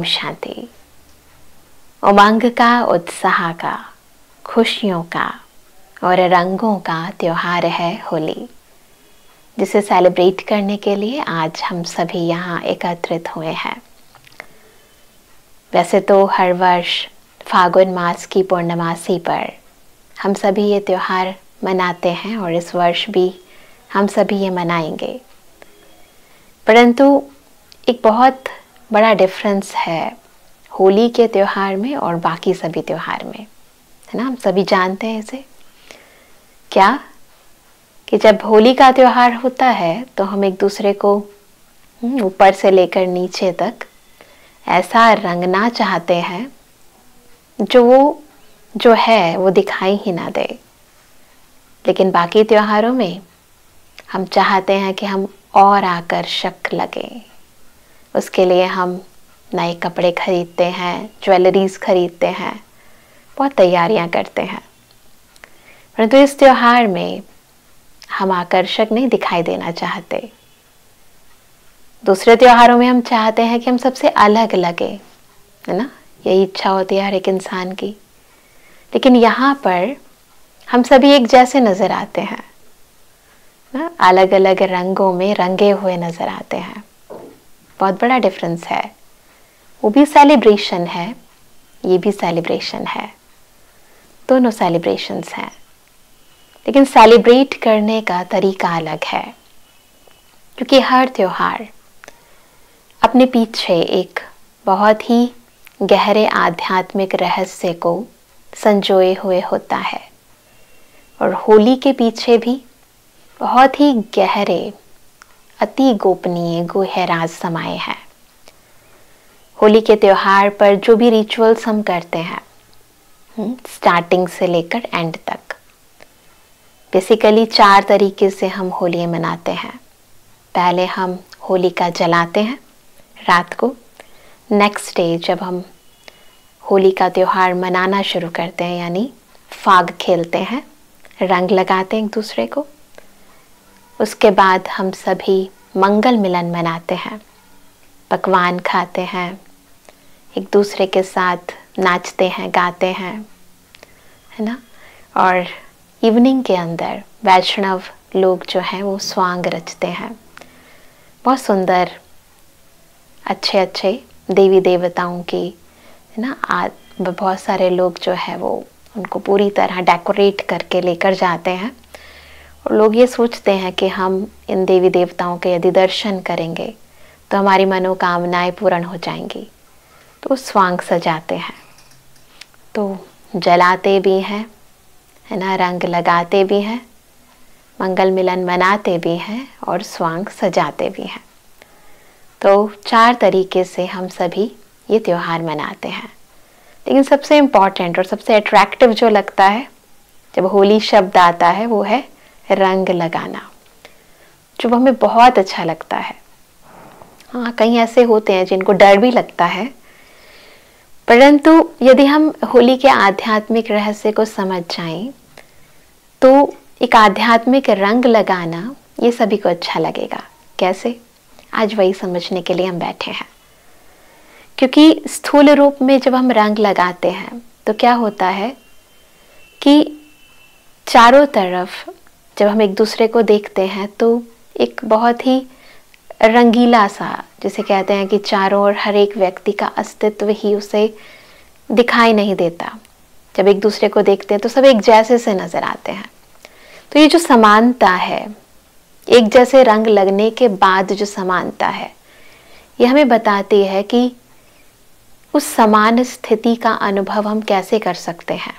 शांति। उमंग का, उत्साह का, खुशियों का और रंगों का त्योहार है होली, जिसे सेलिब्रेट करने के लिए आज हम सभी यहाँ एकत्रित हुए हैं। वैसे तो हर वर्ष फागुन मास की पूर्णमासी पर हम सभी ये त्योहार मनाते हैं और इस वर्ष भी हम सभी ये मनाएंगे, परंतु एक बहुत बड़ा डिफरेंस है होली के त्योहार में और बाकी सभी त्योहार में, है ना। हम सभी जानते हैं इसे, क्या कि जब होली का त्योहार होता है तो हम एक दूसरे को ऊपर से लेकर नीचे तक ऐसा रंगना चाहते हैं जो है वो दिखाई ही ना दे। लेकिन बाकी त्योहारों में हम चाहते हैं कि हम और आकर्षक लगें। उसके लिए हम नए कपड़े खरीदते हैं, ज्वेलरीज खरीदते हैं, बहुत तैयारियां करते हैं। परंतु इस त्योहार में हम आकर्षक नहीं दिखाई देना चाहते। दूसरे त्योहारों में हम चाहते हैं कि हम सबसे अलग लगे, है ना। यही इच्छा होती है हर एक इंसान की। लेकिन यहाँ पर हम सभी एक जैसे नजर आते हैं ना, अलग अलग रंगों में रंगे हुए नजर आते हैं। बहुत बड़ा डिफरेंस है। वो भी सेलिब्रेशन है, ये भी सेलिब्रेशन है, दोनों सेलिब्रेशंस हैं, लेकिन सेलिब्रेट करने का तरीका अलग है। क्योंकि हर त्योहार अपने पीछे एक बहुत ही गहरे आध्यात्मिक रहस्य को संजोए हुए होता है, और होली के पीछे भी बहुत ही गहरे, अति गोपनीय गूढ़ राज समाये हैं। होली के त्योहार पर जो भी रिचुअल्स हम करते हैं, स्टार्टिंग से लेकर एंड तक, बेसिकली 4 तरीके से हम होली मनाते हैं। पहले हम होलिका जलाते हैं रात को। नेक्स्ट डे जब हम होली का त्योहार मनाना शुरू करते हैं, यानी फाग खेलते हैं, रंग लगाते हैं एक दूसरे को। उसके बाद हम सभी मंगल मिलन मनाते हैं, पकवान खाते हैं, एक दूसरे के साथ नाचते हैं, गाते हैं, है ना। और इवनिंग के अंदर वैष्णव लोग जो हैं वो स्वांग रचते हैं। बहुत सुंदर अच्छे अच्छे देवी देवताओं की, है ना, बहुत सारे लोग जो है वो उनको पूरी तरह डेकोरेट करके लेकर जाते हैं। और लोग ये सोचते हैं कि हम इन देवी देवताओं के यदि दर्शन करेंगे तो हमारी मनोकामनाएं पूर्ण हो जाएंगी। तो स्वांग सजाते हैं, तो जलाते भी हैं, है ना, रंग लगाते भी हैं, मंगल मिलन मनाते भी हैं और स्वांग सजाते भी हैं। तो 4 तरीके से हम सभी ये त्योहार मनाते हैं। लेकिन सबसे इम्पॉर्टेंट और सबसे अट्रैक्टिव जो लगता है जब होली शब्द आता है वो है रंग लगाना, जो हमें बहुत अच्छा लगता है। हाँ, कई ऐसे होते हैं जिनको डर भी लगता है, परंतु यदि हम होली के आध्यात्मिक रहस्य को समझ जाएं तो एक आध्यात्मिक रंग लगाना ये सभी को अच्छा लगेगा। कैसे? आज वही समझने के लिए हम बैठे हैं। क्योंकि स्थूल रूप में जब हम रंग लगाते हैं तो क्या होता है कि चारों तरफ जब हम एक दूसरे को देखते हैं तो एक बहुत ही रंगीला सा, जिसे कहते हैं कि चारों ओर हर एक व्यक्ति का अस्तित्व ही उसे दिखाई नहीं देता। जब एक दूसरे को देखते हैं तो सब एक जैसे से नजर आते हैं। तो ये जो समानता है, एक जैसे रंग लगने के बाद जो समानता है, ये हमें बताती है कि उस समान स्थिति का अनुभव हम कैसे कर सकते हैं।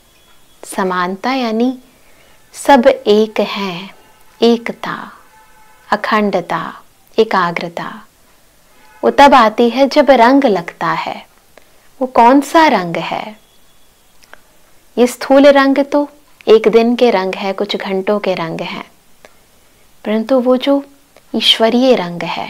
समानता यानी सब एक हैं, एकता, अखंडता, एकाग्रता, वो तब आती है जब रंग लगता है। वो कौन सा रंग है? ये स्थूल रंग तो एक दिन के रंग है, कुछ घंटों के रंग हैं, परंतु वो जो ईश्वरीय रंग है,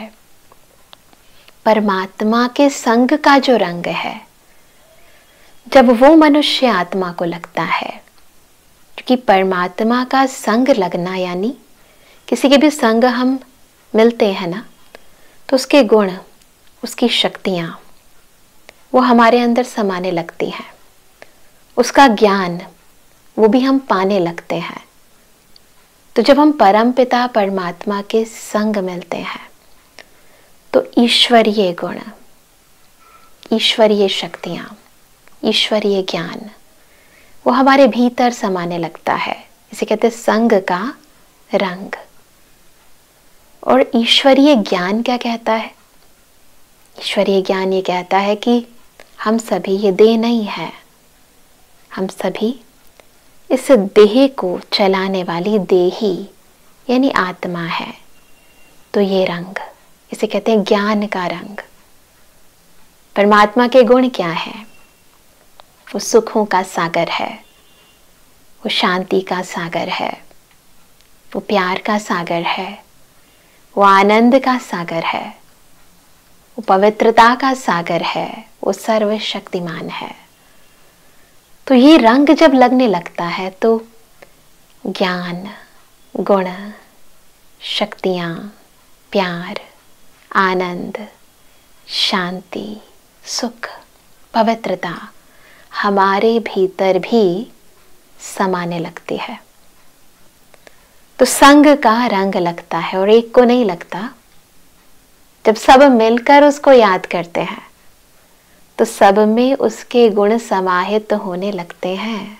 परमात्मा के संग का जो रंग है, जब वो मनुष्य आत्मा को लगता है, क्योंकि परमात्मा का संग लगना यानी किसी के भी संग हम मिलते हैं ना, तो उसके गुण, उसकी शक्तियाँ, वो हमारे अंदर समाने लगती है, उसका ज्ञान वो भी हम पाने लगते हैं। तो जब हम परम पिता परमात्मा के संग मिलते हैं तो ईश्वरीय गुण, ईश्वरीय शक्तियां, ईश्वरीय ज्ञान वो हमारे भीतर समाने लगता है। इसे कहते हैं संग का रंग। और ईश्वरीय ज्ञान क्या कहता है? ईश्वरीय ज्ञान ये कहता है कि हम सभी ये देह नहीं है, हम सभी इस देह को चलाने वाली देही यानी आत्मा है। तो ये रंग, इसे कहते हैं ज्ञान का रंग। परमात्मा के गुण क्या है? वो सुखों का सागर है, वो शांति का सागर है, वो प्यार का सागर है, वो आनंद का सागर है, वो पवित्रता का सागर है, वो सर्वशक्तिमान है। तो ये रंग जब लगने लगता है तो ज्ञान, गुण, शक्तियां, प्यार, आनंद, शांति, सुख, पवित्रता हमारे भीतर भी समाने लगती है। तो संग का रंग लगता है और एक को नहीं लगता। जब सब मिलकर उसको याद करते हैं तो सब में उसके गुण समाहित होने लगते हैं।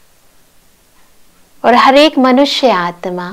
और हर एक मनुष्य आत्मा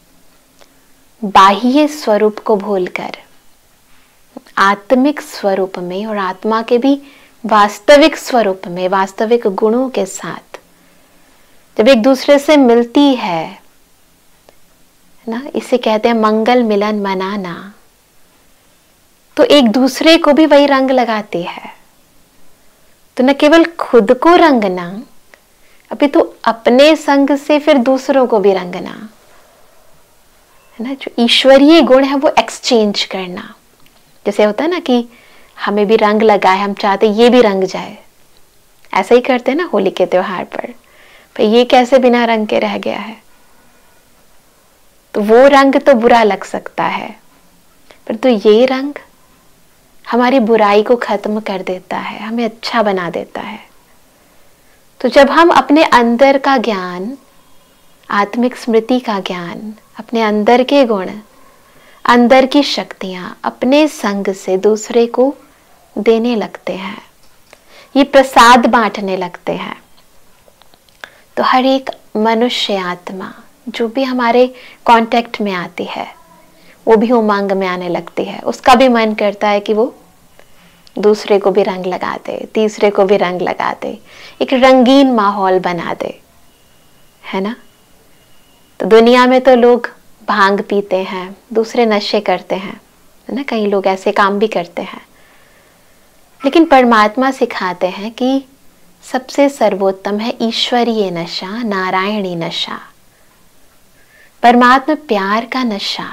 बाह्य स्वरूप को भूलकर आत्मिक स्वरूप में और आत्मा के भी वास्तविक स्वरूप में, वास्तविक गुणों के साथ जब एक दूसरे से मिलती है ना, इसे कहते हैं मंगल मिलन मनाना, तो एक दूसरे को भी वही रंग लगाती है। तो न केवल खुद को रंगना, अभी तो अपने संग से फिर दूसरों को भी रंगना, है ना। जो ईश्वरीय गुण है वो एक्सचेंज करना। जैसे होता है ना कि हमें भी रंग लगाए, हम चाहते ये भी रंग जाए, ऐसा ही करते हैं ना होली के त्योहार पर। ये कैसे बिना रंग के रह गया है? तो वो रंग तो बुरा लग सकता है, पर तो ये रंग हमारी बुराई को खत्म कर देता है, हमें अच्छा बना देता है। तो जब हम अपने अंदर का ज्ञान, आत्मिक स्मृति का ज्ञान, अपने अंदर के गुण, अंदर की शक्तियां अपने संग से दूसरे को देने लगते हैं, ये प्रसाद बांटने लगते हैं, तो हर एक मनुष्य आत्मा जो भी हमारे कांटेक्ट में आती है वो भी उमंग में आने लगती है। उसका भी मन करता है कि वो दूसरे को भी रंग लगा दे, तीसरे को भी रंग लगा दे, एक रंगीन माहौल बना दे, है ना। तो दुनिया में तो लोग भांग पीते हैं, दूसरे नशे करते हैं, है ना, कई लोग ऐसे काम भी करते हैं। लेकिन परमात्मा सिखाते हैं कि सबसे सर्वोत्तम है ईश्वरीय नशा, नारायणी नशा, परमात्मा प्यार का नशा।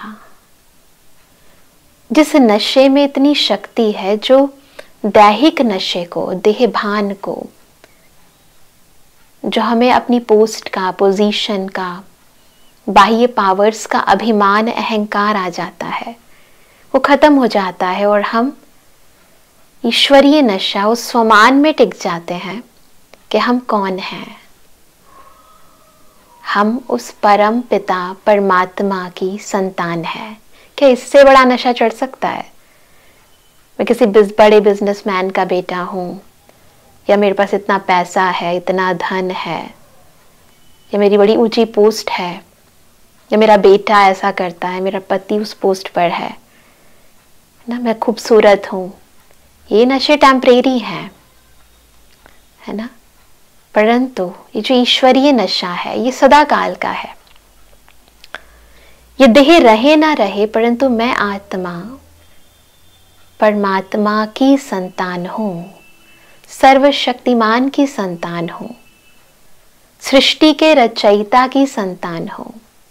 जिस नशे में इतनी शक्ति है, जो दैहिक नशे को, देह भान को, जो हमें अपनी पोस्ट का, पोजीशन का, बाह्य पावर्स का अभिमान, अहंकार आ जाता है, वो खत्म हो जाता है और हम ईश्वरीय नशा, उस स्वमान में टिक जाते हैं कि हम कौन हैं। हम उस परम पिता परमात्मा की संतान है। क्या इससे बड़ा नशा चढ़ सकता है? मैं किसी बड़े बिजनेसमैन का बेटा हूँ, या मेरे पास इतना पैसा है, इतना धन है, या मेरी बड़ी ऊंची पोस्ट है, या मेरा बेटा ऐसा करता है, मेरा पति उस पोस्ट पर है ना, मैं खूबसूरत हूँ। ये नशे टेम्परेरी हैं, है ना। परंतु ये जो ईश्वरीय नशा है ये सदा काल का है। ये देह रहे ना रहे, परंतु मैं आत्मा परमात्मा की संतान हूं, सर्वशक्तिमान की संतान हूं, सृष्टि के रचयिता की संतान हूं।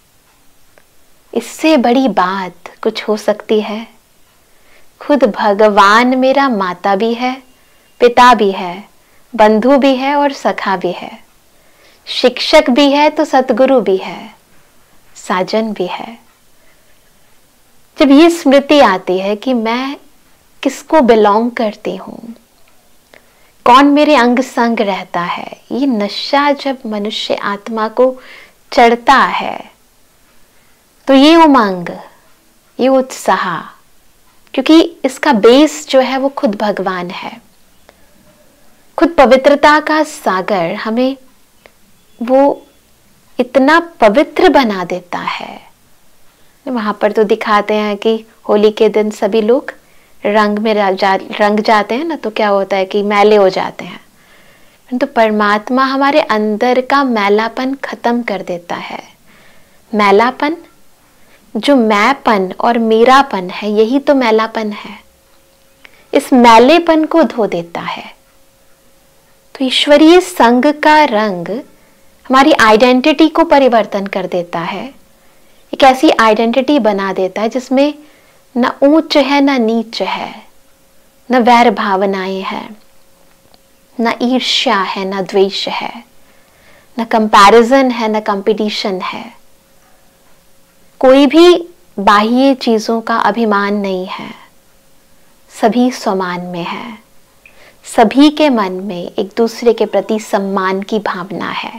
इससे बड़ी बात कुछ हो सकती है? खुद भगवान मेरा माता भी है, पिता भी है, बंधु भी है और सखा भी है, शिक्षक भी है तो सतगुरु भी है, साजन भी है। जब ये स्मृति आती है कि मैं किसको बिलोंग करती हूँ, कौन मेरे अंग संग रहता है। ये नशा जब मनुष्य आत्मा को चढ़ता है तो ये उमंग, ये उत्साह, क्योंकि इसका बेस जो है वो खुद भगवान है, खुद पवित्रता का सागर हमें वो इतना पवित्र बना देता है। वहां पर तो दिखाते हैं कि होली के दिन सभी लोग रंग में रंग जाते हैं ना, तो क्या होता है कि मैले हो जाते हैं। तो परमात्मा हमारे अंदर का मैलापन खत्म कर देता है। मैलापन, जो मैंपन और मेरापन है, यही तो मैलापन है। इस मैलेपन को धो देता है। तो ईश्वरीय संग का रंग हमारी आइडेंटिटी को परिवर्तन कर देता है। एक ऐसी आइडेंटिटी बना देता है जिसमें न ऊंच है न नीच है, न वैर भावनाएं हैं, न ईर्ष्या है न द्वेष है, न कंपैरिजन है न कंपटीशन है। कोई भी बाह्य चीजों का अभिमान नहीं है, सभी समान में है। सभी के मन में एक दूसरे के प्रति सम्मान की भावना है।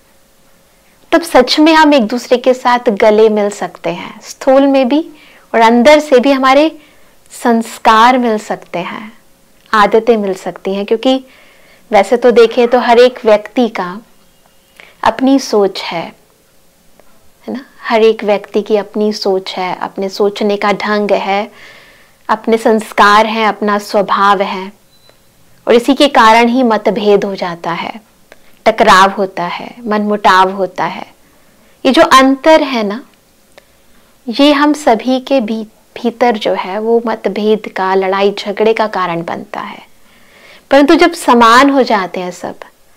तब सच में हम एक दूसरे के साथ गले मिल सकते हैं, स्थूल में भी और अंदर से भी हमारे संस्कार मिल सकते हैं, आदतें मिल सकती हैं। क्योंकि वैसे तो देखें तो हर एक व्यक्ति का अपनी सोच है ना, हर एक व्यक्ति की अपनी सोच है, अपने सोचने का ढंग है, अपने संस्कार हैं, अपना स्वभाव है, और इसी के कारण ही मतभेद हो जाता है, टकराव होता है, मनमुटाव होता है। ये जो अंतर है ना, ये हम सभी के भीतर जो है वो मतभेद का, लड़ाई झगड़े का कारण बनता है। परंतु जब समान हो जाते हैं सब,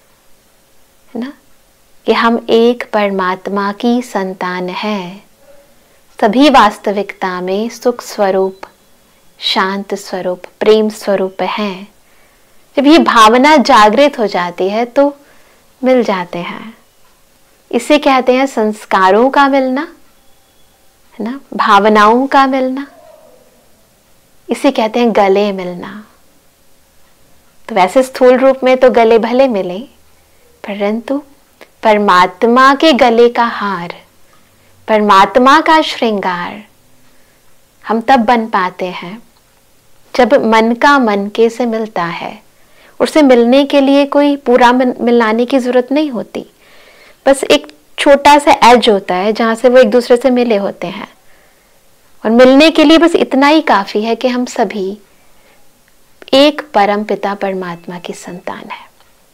है ना, कि हम एक परमात्मा की संतान हैं, सभी वास्तविकता में सुख स्वरूप, शांत स्वरूप, प्रेम स्वरूप हैं। जब ये भावना जागृत हो जाती है तो मिल जाते हैं। इसे कहते हैं संस्कारों का मिलना, है ना, भावनाओं का मिलना। इसे कहते हैं गले मिलना। तो वैसे स्थूल रूप में तो गले भले मिले, परंतु परमात्मा के गले का हार, परमात्मा का श्रृंगार हम तब बन पाते हैं जब मन का मन के से मिलता है। उससे मिलने के लिए कोई पूरा मिलाने की जरूरत नहीं होती, बस एक छोटा सा एज होता है जहां से वो एक दूसरे से मिले होते हैं। और मिलने के लिए बस इतना ही काफी है कि हम सभी एक परम पिता परमात्मा की संतान है।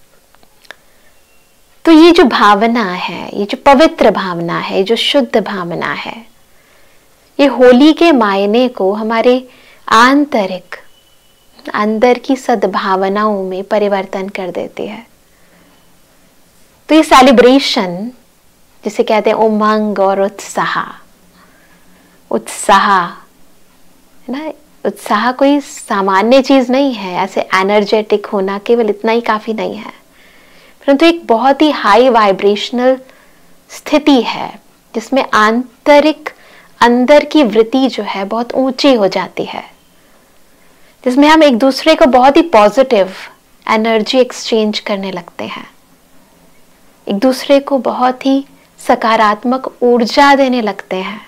तो ये जो भावना है, ये जो पवित्र भावना है, जो शुद्ध भावना है, ये होली के मायने को हमारे आंतरिक, अंदर की सद्भावनाओं में परिवर्तन कर देती है। तो ये सेलिब्रेशन, जिसे कहते हैं उमंग और उत्साह, उत्साह है ना, उत्साह कोई सामान्य चीज नहीं है। ऐसे एनर्जेटिक होना केवल इतना ही काफी नहीं है, परंतु एक बहुत ही हाई वाइब्रेशनल स्थिति है जिसमें आंतरिक, अंदर की वृत्ति जो है बहुत ऊंची हो जाती है, जिसमें हम एक दूसरे को बहुत ही पॉजिटिव एनर्जी एक्सचेंज करने लगते हैं, एक दूसरे को बहुत ही सकारात्मक ऊर्जा देने लगते हैं।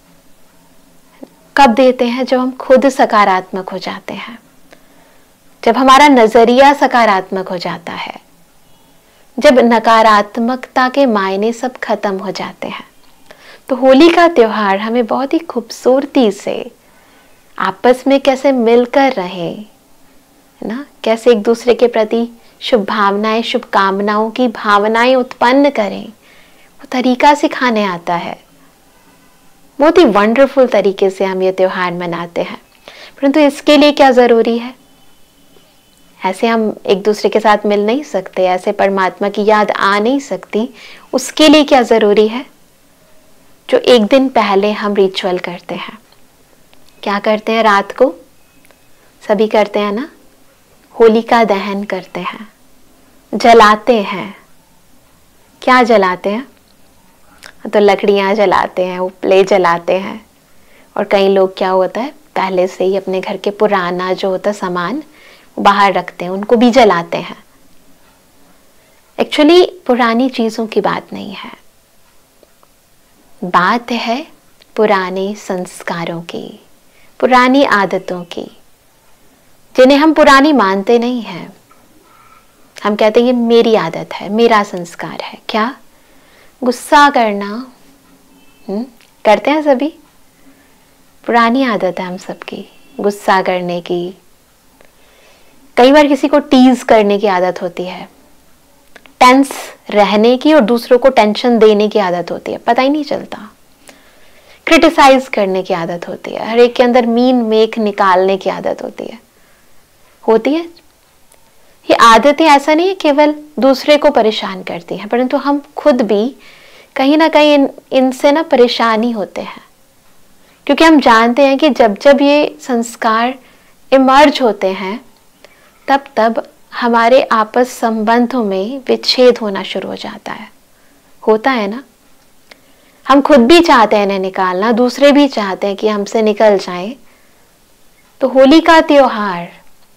कब देते हैं? जब हम खुद सकारात्मक हो जाते हैं, जब हमारा नजरिया सकारात्मक हो जाता है, जब नकारात्मकता के मायने सब खत्म हो जाते हैं। तो होली का त्योहार हमें बहुत ही खूबसूरती से आपस में कैसे मिलकर रहे, है ना, कैसे एक दूसरे के प्रति शुभ भावनाएं, शुभकामनाओं की भावनाएं उत्पन्न करें, वो तरीका सिखाने आता है। बहुत ही वंडरफुल तरीके से हम ये त्योहार मनाते हैं। परंतु इसके लिए क्या जरूरी है? ऐसे हम एक दूसरे के साथ मिल नहीं सकते, ऐसे परमात्मा की याद आ नहीं सकती। उसके लिए क्या जरूरी है? जो एक दिन पहले हम रिचुअल करते हैं। क्या करते हैं? रात को सभी करते हैं ना, होलिका दहन करते हैं, जलाते हैं। क्या जलाते हैं? तो लकड़ियां जलाते हैं, उपले जलाते हैं। और कई लोग क्या होता है, पहले से ही अपने घर के पुराना जो होता सामान बाहर रखते हैं, उनको भी जलाते हैं। एक्चुअली पुरानी चीजों की बात नहीं है, बात है पुराने संस्कारों की, पुरानी आदतों की, जिन्हें हम पुरानी मानते नहीं हैं। हम कहते हैं ये मेरी आदत है, मेरा संस्कार है। क्या? गुस्सा करना करते हैं सभी, पुरानी आदत है हम सबकी, गुस्सा करने की। कई बार किसी को टीज करने की आदत होती है, टेंस रहने की और दूसरों को टेंशन देने की आदत होती है, पता ही नहीं चलता। क्रिटिसाइज करने की आदत होती है, हर एक के अंदर मीन मेख निकालने की आदत होती है। ये आदतें ऐसा नहीं है केवल दूसरे को परेशान करती हैं, परंतु हम खुद भी कहीं ना कहीं इनसे ना परेशान ही होते हैं, क्योंकि हम जानते हैं कि जब जब ये संस्कार इमर्ज होते हैं तब तब हमारे आपस संबंधों में विच्छेद होना शुरू हो जाता है। होता है ना? हम खुद भी चाहते हैं इन्हें निकालना, दूसरे भी चाहते हैं कि हमसे निकल जाए। तो होली का त्योहार,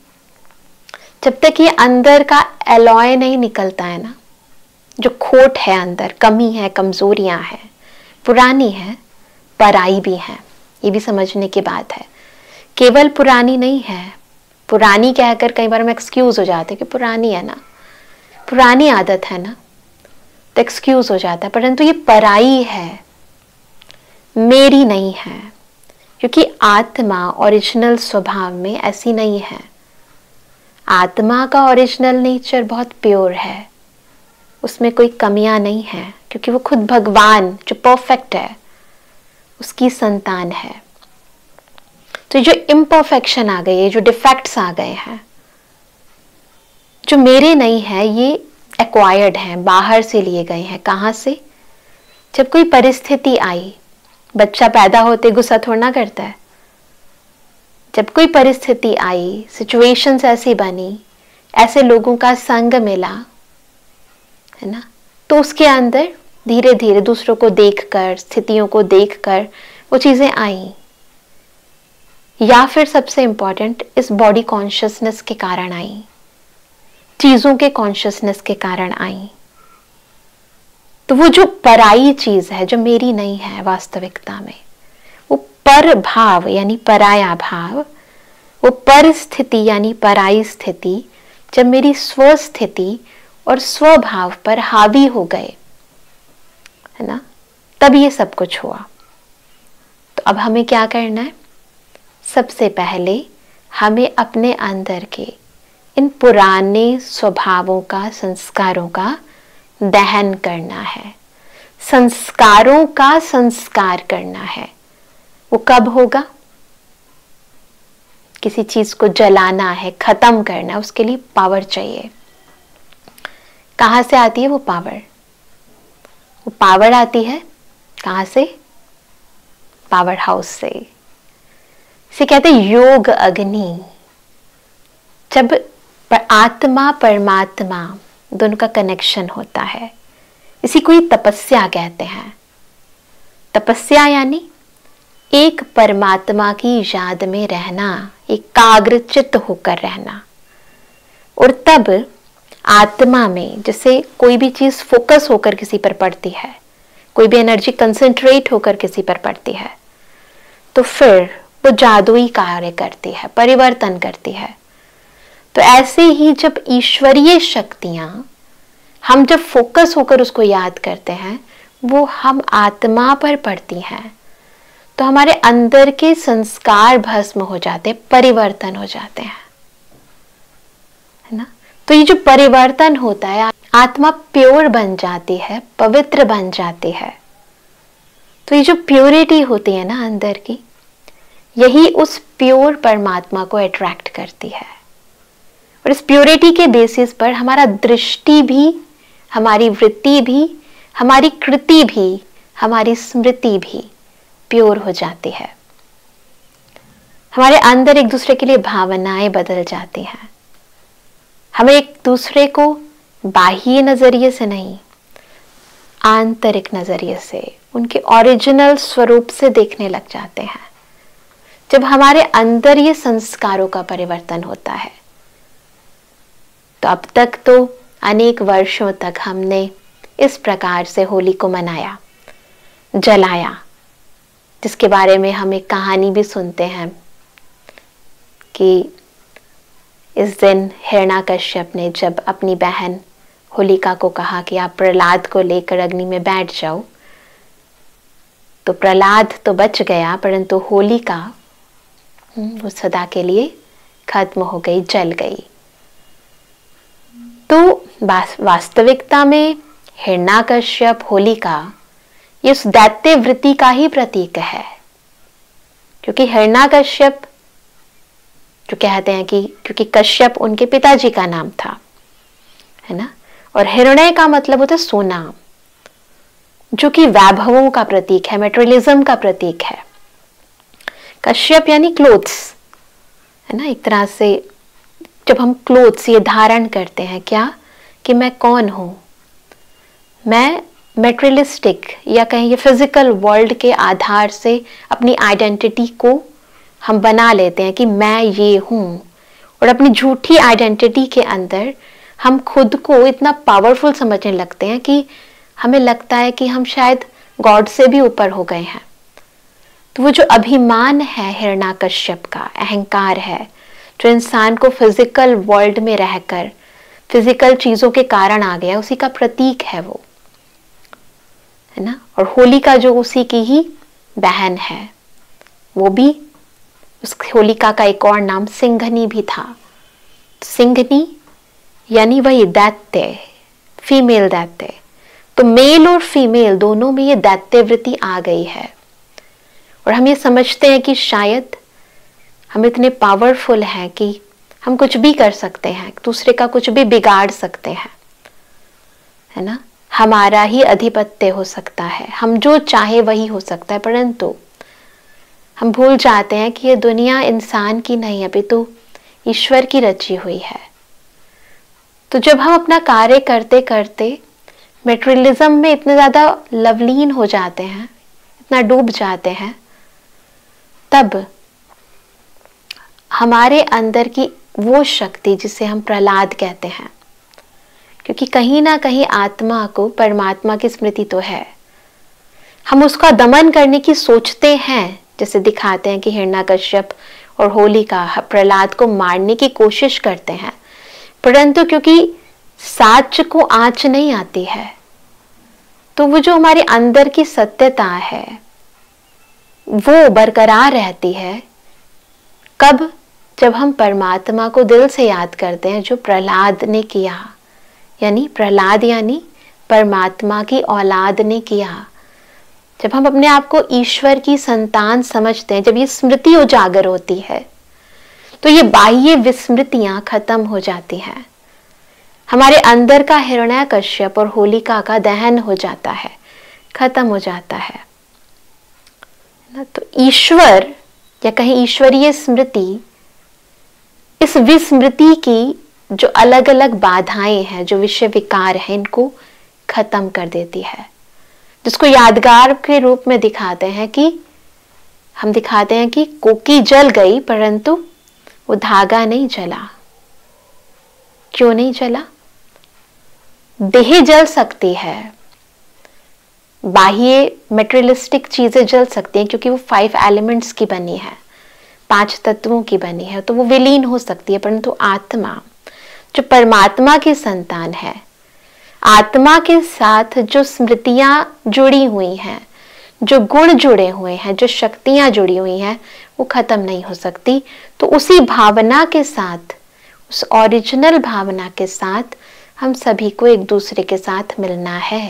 जब तक ये अंदर का एलॉय नहीं निकलता है ना, जो खोट है अंदर, कमी है, कमजोरियां हैं, पुरानी है, पराई भी है, ये भी समझने की बात है। केवल पुरानी नहीं है, पुरानी कहकर कई बार हम एक्सक्यूज हो जाते हैं कि पुरानी है ना, पुरानी आदत है ना, तो एक्सक्यूज हो जाता है। परंतु ये पराई है, मेरी नहीं है, क्योंकि आत्मा ओरिजिनल स्वभाव में ऐसी नहीं है। आत्मा का ओरिजिनल नेचर बहुत प्योर है, उसमें कोई कमियां नहीं है, क्योंकि वो खुद भगवान जो परफेक्ट है उसकी संतान है। तो जो इम्परफेक्शन आ गई है, जो डिफेक्ट्स आ गए हैं, जो मेरे नहीं है, ये एक्वायर्ड हैं, बाहर से लिए गए हैं। कहां से? जब कोई परिस्थिति आई, बच्चा पैदा होते गुस्सा थोड़ा ना करता है। जब कोई परिस्थिति आई, सिचुएशंस ऐसी बनी, ऐसे लोगों का संग मिला, है ना, तो उसके अंदर धीरे धीरे दूसरों को देखकर, स्थितियों को देखकर वो चीजें आई। या फिर सबसे इंपॉर्टेंट, इस बॉडी कॉन्शियसनेस के कारण आई, चीजों के कॉन्शियसनेस के कारण आई। तो वो जो पराई चीज है, जो मेरी नहीं है वास्तविकता में, वो पर भाव यानी पराया भाव, वो परिस्थिति यानी पराई स्थिति जब मेरी स्वस्थिति और स्वभाव पर हावी हो गए, है ना, तब ये सब कुछ हुआ। तो अब हमें क्या करना है? सबसे पहले हमें अपने अंदर के इन पुराने स्वभावों का, संस्कारों का दहन करना है, संस्कारों का संस्कार करना है। वो कब होगा? किसी चीज को जलाना है, खत्म करना है, उसके लिए पावर चाहिए। कहां से आती है वो पावर? वो पावर आती है कहां से? पावर हाउस से। इसे कहते हैं योग अग्नि। जब आत्मा परमात्मा दोनों का कनेक्शन होता है, इसी को ही तपस्या कहते हैं। तपस्या यानी एक परमात्मा की याद में रहना, एकाग्रचित्त होकर रहना। और तब आत्मा में जैसे कोई भी चीज फोकस होकर किसी पर पड़ती है, कोई भी एनर्जी कंसंट्रेट होकर किसी पर पड़ती है, तो फिर वो जादुई कार्य करती है, परिवर्तन करती है। तो ऐसे ही जब ईश्वरीय शक्तियां, हम जब फोकस होकर उसको याद करते हैं, वो हम आत्मा पर पड़ती हैं, तो हमारे अंदर के संस्कार भस्म हो जाते, परिवर्तन हो जाते हैं, है ना। तो ये जो परिवर्तन होता है, आत्मा प्योर बन जाती है, पवित्र बन जाती है। तो ये जो प्योरिटी होती है ना अंदर की, यही उस प्योर परमात्मा को अट्रैक्ट करती है। और इस प्योरिटी के बेसिस पर हमारा दृष्टि भी, हमारी वृत्ति भी, हमारी कृति भी, हमारी स्मृति भी प्योर हो जाती है। हमारे अंदर एक दूसरे के लिए भावनाएं बदल जाती हैं। हमें एक दूसरे को बाह्य नजरिए से नहीं, आंतरिक नजरिए से, उनके ओरिजिनल स्वरूप से देखने लग जाते हैं। जब हमारे अंदर ये संस्कारों का परिवर्तन होता है, तो अब तक तो अनेक वर्षों तक हमने इस प्रकार से होली को मनाया, जलाया, जिसके बारे में हम एक कहानी भी सुनते हैं कि इस दिन हिरण्याकश्यप ने जब अपनी बहन होलिका को कहा कि आप प्रहलाद को लेकर अग्नि में बैठ जाओ, तो प्रहलाद तो बच गया, परंतु होलिका वो सदा के लिए खत्म हो गई, जल गई। तो वास्तविकता में हिरण्याकश्यप, होलिका ये उस दैत्य वृत्ति का ही प्रतीक है, क्योंकि हिरण्याकश्यप जो कहते हैं कि क्योंकि कश्यप उनके पिताजी का नाम था, है ना, और हिरण्य का मतलब होता है सोना, जो कि वैभवों का प्रतीक है, मेटेरियलिज्म का प्रतीक है। कश्यप यानी क्लोथ्स, है ना, एक तरह से जब हम क्लोथ्स ये धारण करते हैं, क्या कि मैं कौन हूं, मैं मेटेरियलिस्टिक या कहें ये फिजिकल वर्ल्ड के आधार से अपनी आइडेंटिटी को हम बना लेते हैं कि मैं ये हूं, और अपनी झूठी आइडेंटिटी के अंदर हम खुद को इतना पावरफुल समझने लगते हैं कि हमें लगता है कि हम शायद गॉड से भी ऊपर हो गए हैं। तो वो जो अभिमान है हिरण्याकश्यप का, अहंकार है, जो इंसान को फिजिकल वर्ल्ड में रहकर फिजिकल चीजों के कारण आ गया, उसी का प्रतीक है वो, है ना। और होलिका जो उसी की ही बहन है, वो भी, उस होलिका का एक और नाम सिंघनी भी था। सिंघनी यानी वही दैत्य, फीमेल दैत्य। तो मेल और फीमेल दोनों में ये दैत्य वृत्ति आ गई है, और हम ये समझते हैं कि शायद हम इतने पावरफुल हैं कि हम कुछ भी कर सकते हैं, दूसरे का कुछ भी बिगाड़ सकते हैं, है ना, हमारा ही अधिपत्य हो सकता है, हम जो चाहे वही हो सकता है। परंतु हम भूल जाते हैं कि ये दुनिया इंसान की नहीं, अभी तो ईश्वर की रची हुई है। तो जब हम अपना कार्य करते करते मेटेरियलिज्म में इतने ज्यादा लवलीन हो जाते हैं, इतना डूब जाते हैं, तब हमारे अंदर की वो शक्ति जिसे हम प्रहलाद कहते हैं, क्योंकि कहीं ना कहीं आत्मा को परमात्मा की स्मृति तो है, हम उसका दमन करने की सोचते हैं, जैसे दिखाते हैं कि हिरण्याकश्यप और होलिका प्रहलाद को मारने की कोशिश करते हैं, परंतु क्योंकि साच को आंच नहीं आती है, तो वो जो हमारे अंदर की सत्यता है वो बरकरार रहती है। कब? जब हम परमात्मा को दिल से याद करते हैं, जो प्रहलाद ने किया, यानी प्रहलाद यानी परमात्मा की औलाद ने किया। जब हम अपने आप को ईश्वर की संतान समझते हैं, जब ये स्मृति उजागर होती है, तो ये बाह्य विस्मृतियां खत्म हो जाती हैं, हमारे अंदर का हिरण्याकश्यप और होलिका का दहन हो जाता है, खत्म हो जाता है ना। तो ईश्वर या कहीं ईश्वरीय स्मृति इस विस्मृति की जो अलग अलग बाधाएं हैं, जो विषय विकार हैं, इनको खत्म कर देती है, जिसको यादगार के रूप में दिखाते हैं कि हम दिखाते हैं कि कोकी जल गई परंतु वो धागा नहीं जला। क्यों नहीं जला? देह जल सकती है, बाह्य मेटेरियलिस्टिक चीजें जल सकती हैं, क्योंकि वो 5 एलिमेंट्स की बनी है, 5 तत्वों की बनी है, तो वो विलीन हो सकती है, परंतु आत्मा जो परमात्मा की संतान है, आत्मा के साथ जो स्मृतियां जुड़ी हुई हैं, जो गुण जुड़े हुए हैं, जो शक्तियां जुड़ी हुई हैं, वो खत्म नहीं हो सकती। तो उसी भावना के साथ, उस ओरिजिनल भावना के साथ हम सभी को एक दूसरे के साथ मिलना है।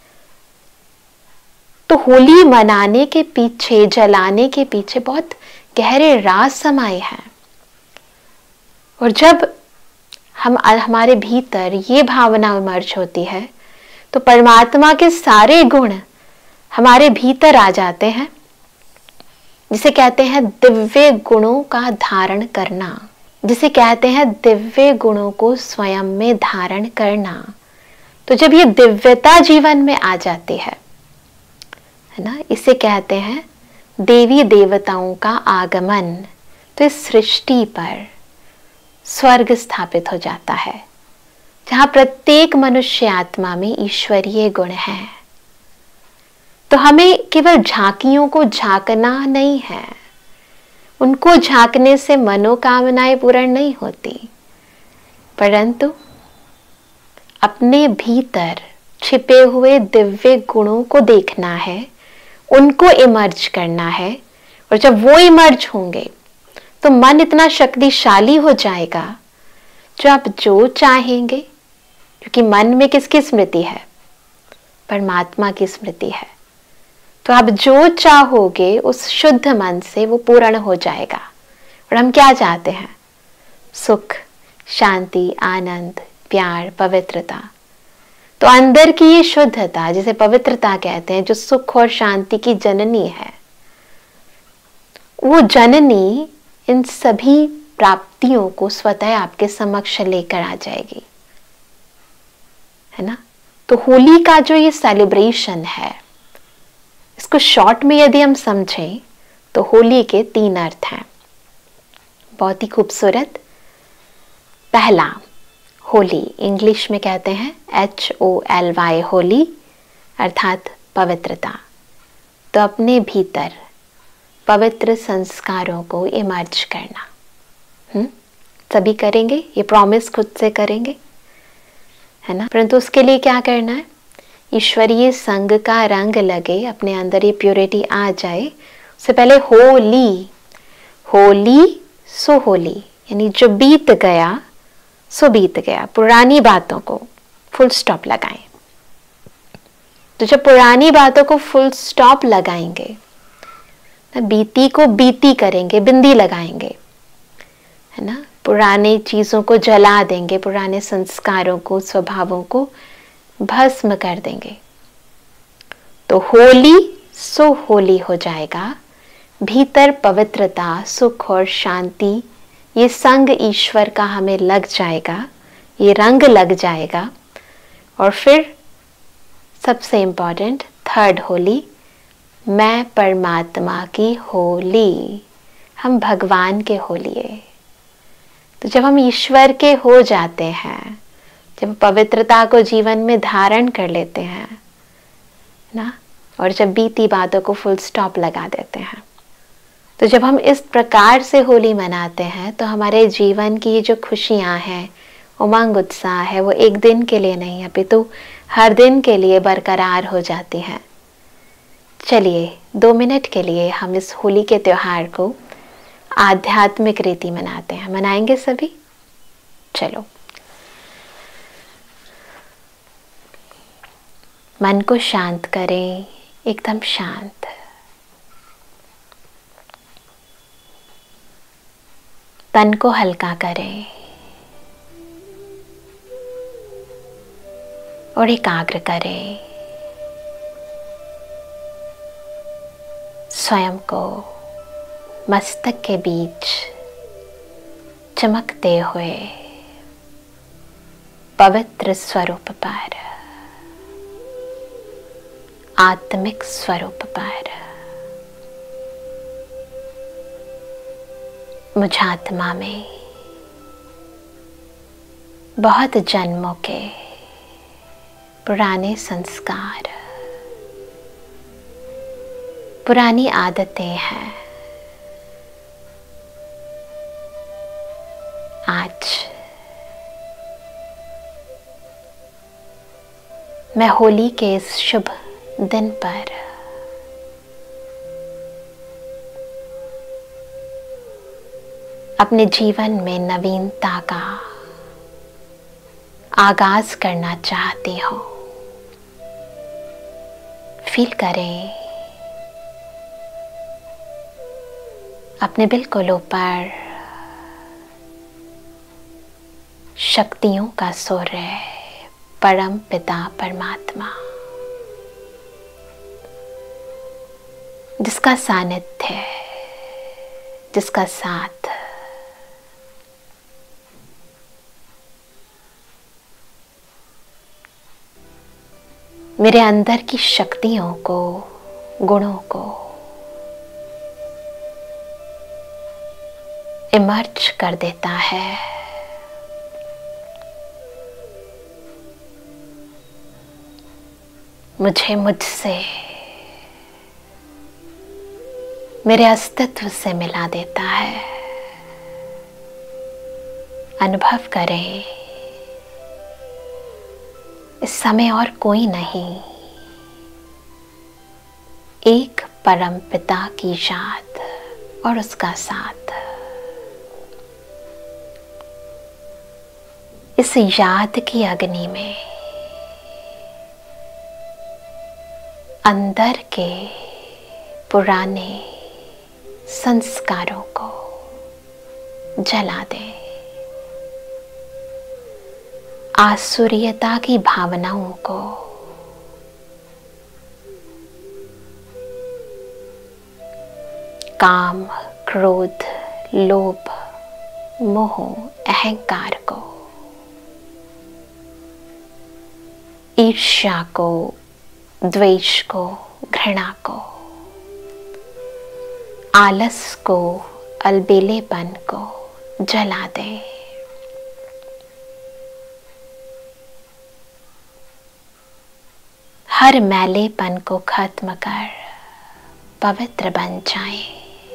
तो होली मनाने के पीछे, जलाने के पीछे बहुत गहरे राज समाये हैं। और जब हमारे भीतर ये भावना इमर्ज होती है, तो परमात्मा के सारे गुण हमारे भीतर आ जाते हैं, जिसे कहते हैं दिव्य गुणों का धारण करना, जिसे कहते हैं दिव्य गुणों को स्वयं में धारण करना। तो जब ये दिव्यता जीवन में आ जाती है ना, इसे कहते हैं देवी देवताओं का आगमन। तो इस सृष्टि पर स्वर्ग स्थापित हो जाता है, जहां प्रत्येक मनुष्य आत्मा में ईश्वरीय गुण है। तो हमें केवल झांकियों को झांकना नहीं है, उनको झांकने से मनोकामनाएं पूर्ण नहीं होती, परंतु अपने भीतर छिपे हुए दिव्य गुणों को देखना है, उनको इमर्ज करना है। और जब वो इमर्ज होंगे तो मन इतना शक्तिशाली हो जाएगा, जो आप जो चाहेंगे, क्योंकि मन में किसकी स्मृति है? परमात्मा की स्मृति है। तो आप जो चाहोगे उस शुद्ध मन से वो पूर्ण हो जाएगा। और हम क्या चाहते हैं? सुख, शांति, आनंद, प्यार, पवित्रता। तो अंदर की ये शुद्धता, जिसे पवित्रता कहते हैं, जो सुख और शांति की जननी है, वो जननी इन सभी प्राप्तियों को स्वतः आपके समक्ष लेकर आ जाएगी, है ना। तो होली का जो ये सेलिब्रेशन है, इसको शॉर्ट में यदि हम समझें तो होली के 3 अर्थ हैं, बहुत ही खूबसूरत। पहला, होली इंग्लिश में कहते हैं HOLY, होली अर्थात पवित्रता। तो अपने भीतर पवित्र संस्कारों को इमर्ज करना। सभी करेंगे, ये प्रॉमिस खुद से करेंगे, है ना। परंतु उसके लिए क्या करना है? ईश्वरीय संग का रंग लगे, अपने अंदर ये प्योरिटी आ जाए। उससे पहले होली, होली सो होली, यानी जो बीत गया सो बीत गया। पुरानी बातों को फुल स्टॉप लगाएं। तो जब पुरानी बातों को फुल स्टॉप लगाएंगे, बीती को बीती करेंगे, बिंदी लगाएंगे, है ना। पुराने चीजों को जला देंगे, पुराने संस्कारों को, स्वभावों को भस्म कर देंगे। तो होली सो होली हो जाएगा। भीतर पवित्रता, सुख और शांति, ये संग ईश्वर का हमें लग जाएगा, ये रंग लग जाएगा। और फिर सबसे इंपॉर्टेंट थर्ड होली, मैं परमात्मा की होली, हम भगवान के हो लिए। तो जब हम ईश्वर के हो जाते हैं, जब पवित्रता को जीवन में धारण कर लेते हैं ना, और जब बीती बातों को फुल स्टॉप लगा देते हैं, तो जब हम इस प्रकार से होली मनाते हैं, तो हमारे जीवन की जो खुशियां हैं, उमंग उत्साह है, वो एक दिन के लिए नहीं, अपितु हर दिन के लिए बरकरार हो जाती हैं। चलिए 2 मिनट के लिए हम इस होली के त्योहार को आध्यात्मिक रीति मनाते हैं। मनाएंगे सभी? चलो, मन को शांत करें, एकदम शांत। तन को हल्का करें और एकाग्र करें। स्वयं को मस्तक के बीच चमकते हुए पवित्र स्वरूप पर, आत्मिक स्वरूप पर, मुझ आत्मा में बहुत जन्मों के पुराने संस्कार, पुरानी आदतें हैं। आज मैं होली के इस शुभ दिन पर अपने जीवन में नवीनता का आगाज करना चाहती हूँ। फील करें अपने बिल्कुल ऊपर शक्तियों का सूर्य, परम पिता परमात्मा, जिसका सानिध्य, जिसका साथ मेरे अंदर की शक्तियों को, गुणों को इमर्ज कर देता है। मुझे मुझसे, मेरे अस्तित्व से मिला देता है। अनुभव करें, इस समय और कोई नहीं, एक परम पिता की याद और उसका साथ। इस याद की अग्नि में अंदर के पुराने संस्कारों को जला दें। आसुरियता की भावनाओं को काम, क्रोध, लोभ, मोह, अहंकार को, ईर्ष्या को, द्वेष को, घृणा को, आलस को, अलबेलेपन को जला दें। हर मैलेपन को खत्म कर पवित्र बन जाएं।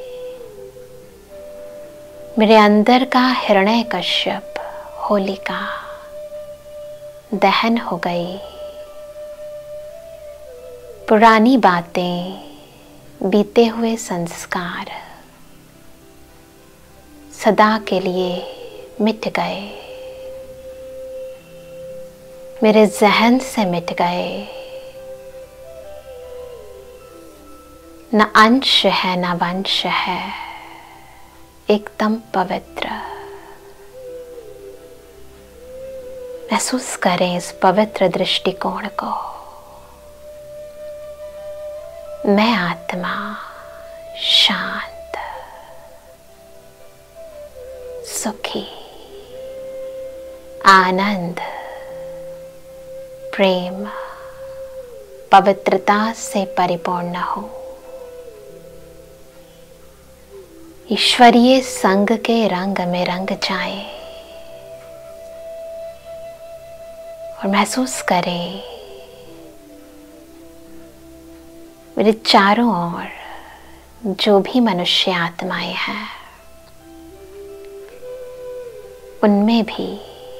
मेरे अंदर का हिरण्यकश्यप, होलिका दहन हो गई। पुरानी बातें, बीते हुए संस्कार सदा के लिए मिट गए, मेरे जहन से मिट गए। न अंश है न वंश है, एकदम पवित्र। महसूस करें इस पवित्र दृष्टिकोण को। मैं आत्मा शांत, सुखी, आनंद, प्रेम, पवित्रता से परिपूर्ण हूं। ईश्वरीय संग के रंग में रंग जाए और महसूस करें मेरे चारों ओर जो भी मनुष्य आत्माएं हैं, उनमें भी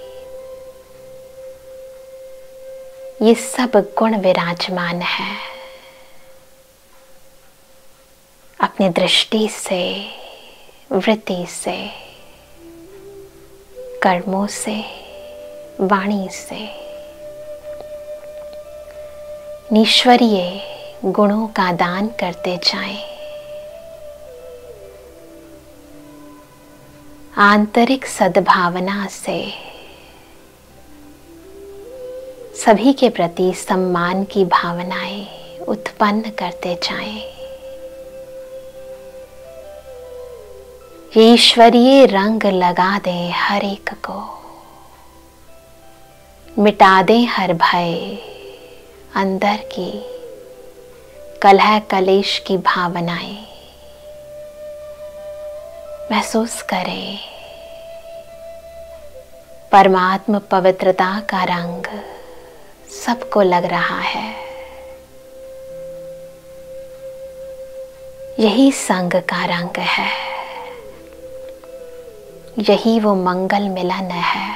ये सब गुण विराजमान है। अपनी दृष्टि से, वृत्ति से, कर्मों से, वाणी से ईश्वरीय गुणों का दान करते जाएं। आंतरिक सद्भावना से सभी के प्रति सम्मान की भावनाएं उत्पन्न करते जाएं। ईश्वरीय रंग लगा दें हर एक को, मिटा दें हर भय, अंदर की कलह कलेश की भावनाएं। महसूस करें परमात्म पवित्रता का रंग सबको लग रहा है। यही संग का रंग है, यही वो मंगल मिलन है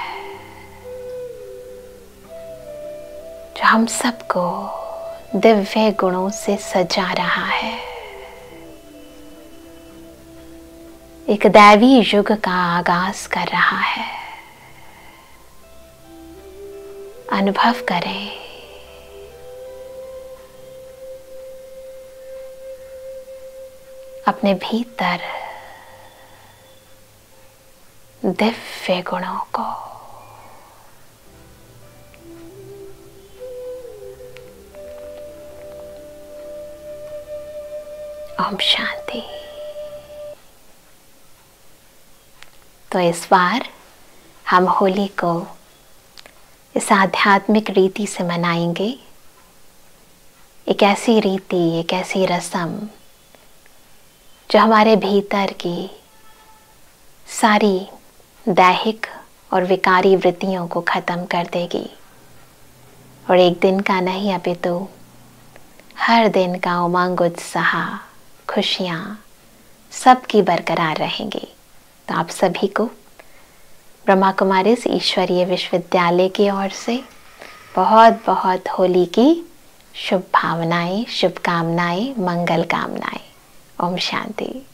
जो हम सबको दिव्य गुणों से सजा रहा है। एक दैवी युग का आगाज कर रहा है। अनुभव करें अपने भीतर दिव्य गुणों को। ओम शांति। तो इस बार हम होली को इस आध्यात्मिक रीति से मनाएंगे। एक ऐसी रीति, एक ऐसी रस्म जो हमारे भीतर की सारी दैहिक और विकारी वृत्तियों को खत्म कर देगी और एक दिन का नहीं अपितु हर दिन का उमंग, उत्साह, खुशियाँ सबकी बरकरार रहेंगी। तो आप सभी को ब्रह्मा कुमारीज ईश्वरीय विश्वविद्यालय की ओर से बहुत बहुत होली की शुभ भावनाएं, शुभकामनाएं, मंगल कामनाएं। ओम शांति।